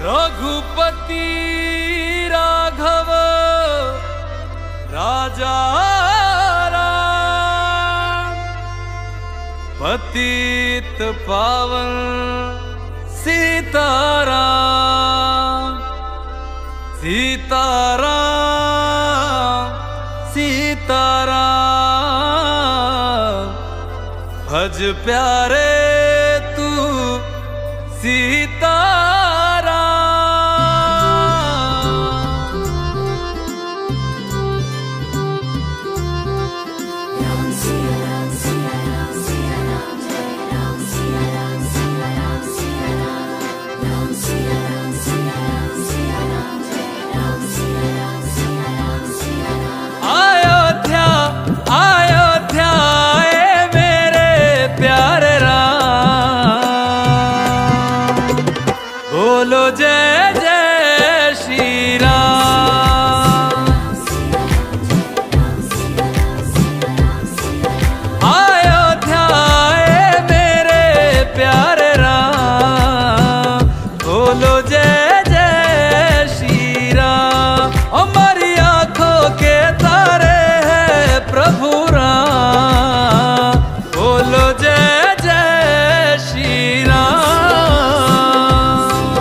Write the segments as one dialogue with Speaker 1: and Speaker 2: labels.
Speaker 1: रघुपति राघव राजा राम, पतित पावन सीताराम सीताराम सीताराम। भज प्यारे तू सीताराम। अयोध्या अयोध्या ए मेरे प्यारे राम, बोलो जय जय श्री राम। अयोध्या ए मेरे प्यारे राम, बोलो जय जय श्री राम। हमारी आंखों के तारे हैं प्रभु राम, बोलो जय जय श्री राम।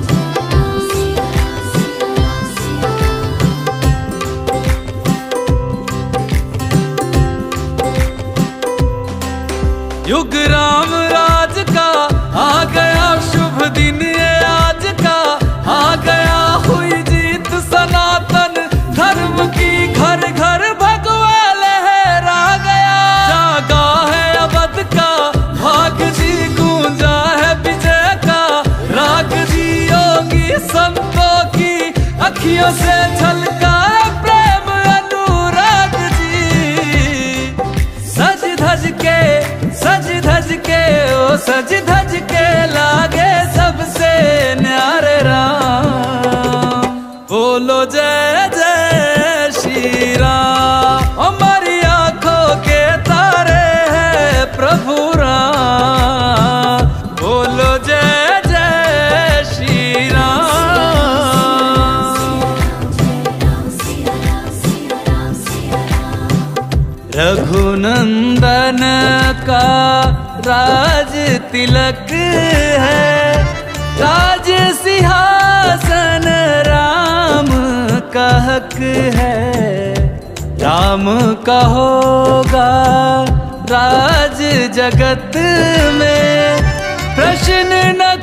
Speaker 1: युग राम राज का आ गया शुभ दिन ये आज का, आ गया हुई जीत सनातन धर्म की, घर घर भगवा लहरा गया। जागा है अवध का भाग जी, गूंजा है विजय का राग जी। योगी संतों की अखियों से झलका है प्रेम अनुराग जी। सज धज के ओ सज धज के लागे सबसे न्यारे राम, बोलो जय जय श्री राम। हमारी आंखों के तारे हैं प्रभु राम, बोलो जय जय श्री राम। रघुनंदन का राज तिलक है, राज सिंहासन राम का हक है। राम का होगा राज जगत में, प्रश्न न